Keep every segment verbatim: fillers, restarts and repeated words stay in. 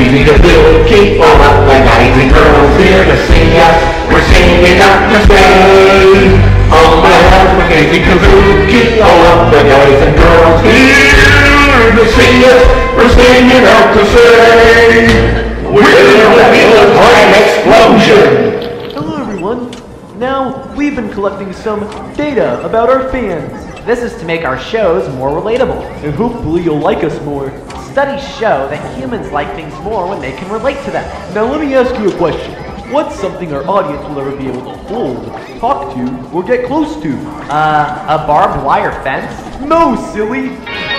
Keep on up, the guys and girls here to see us. We're singing out to stay. On behalf of Casey Kazoo, keep on up, the guys and girls here to see us. We're singing out to say, we'll be the crime explosion. Hello everyone. Now, we've been collecting some data about our fans. This is to make our shows more relatable. And hopefully you'll like us more. Studies show that humans like things more when they can relate to them. Now let me ask you a question. What's something our audience will ever be able to hold, talk to, or get close to? Uh, a barbed wire fence? No, silly!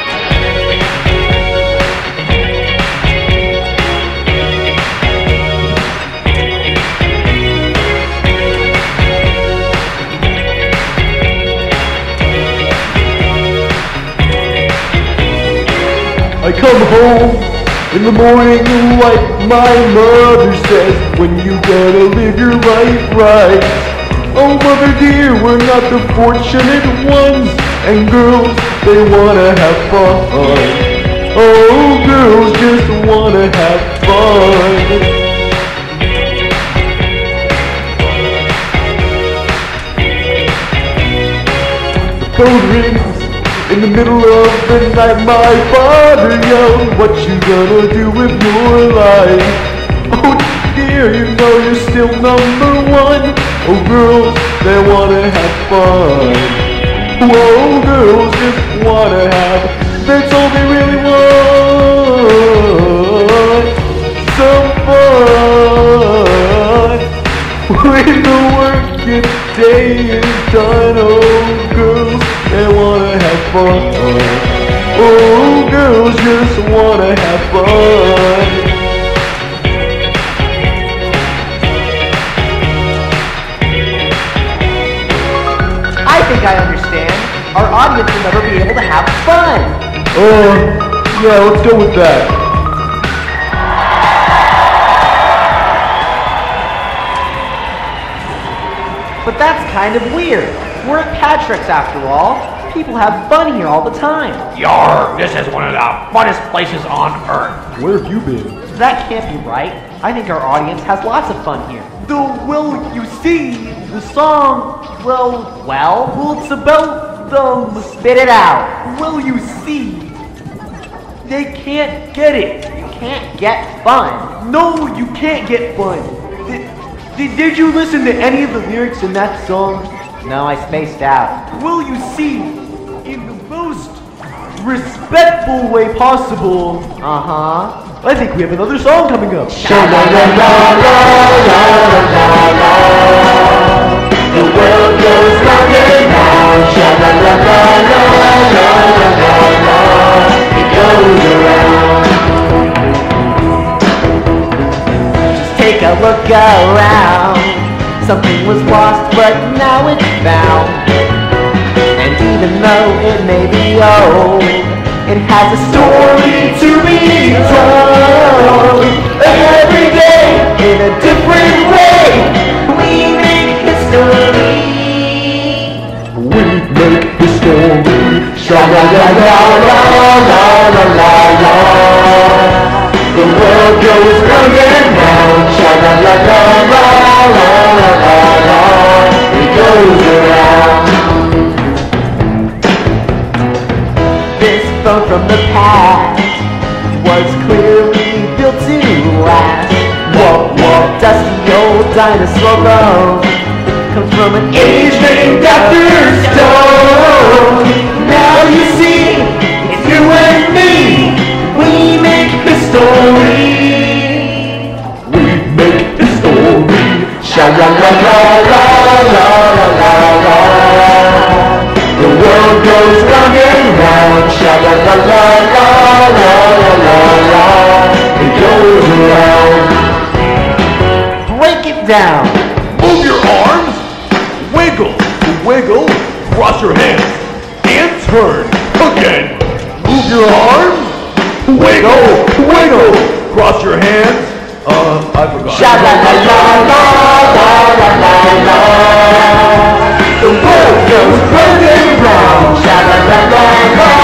I come home in the morning like my mother says, when you gotta live your life right. Oh mother dear, we're not the fortunate ones, and girls, they wanna have fun. Oh girls just wanna have fun. The phone rings in the middle of the night, my father yelled, what you gonna do with your life? Oh dear, you know you're still number one. Oh girls, they wanna have fun. Oh girls just wanna have, that's all they really want. Some fun. When the working day is done, oh girls, they wanna have fun. Oh, girls just wanna have fun. I think I understand. Our audience will never be able to have fun. Uh, yeah, let's go with that. But that's kind of weird. We're at Patrick's after all. People have fun here all the time. Yarr, this is one of the funnest places on earth. Where have you been? That can't be right. I think our audience has lots of fun here. The, well, you see, the song, well... Well? Well, it's about them... Spit it out. Well, you see, they can't get it. You can't get fun. No, you can't get fun. Did, did, did you listen to any of the lyrics in that song? No, I spaced out. Will you see, in the most respectful way possible, Uh-huh. I think we have another song coming up. Sha-la-la-la-la-la-la-la. The world goes round and round. Sha-la-la-la-la-la-la-la. It goes around. Just take a look around. Something was lost, but now it's found. And even though it may be old, it has a story to be told. Every day, in a different way, we make history. We make history. Sha-la-la-la-la-la-la-la-la. The world goes round and round. Sha-la-la-la-la-la-la-la-la. It goes around. This phone from the past was clearly built to last. Whoa, whoa. Dusty old dinosaur bone comes from an age named after stone. Now you see, it's you and me. We make history. We make history. Sha-la-la-la-la-la-la-la-la. The world goes round and round. Sha-la-la-la-la-la-la-la. It goes around. Break it down. Move your arms. Wiggle, wiggle. Cross your hands. And turn. Again. Move your arms. Wiggle, wiggle. Cross your hands. Uh, I forgot. Sha-la-la-la-la-la-la-la. The world goes round and round. Sha-la-la-la-la.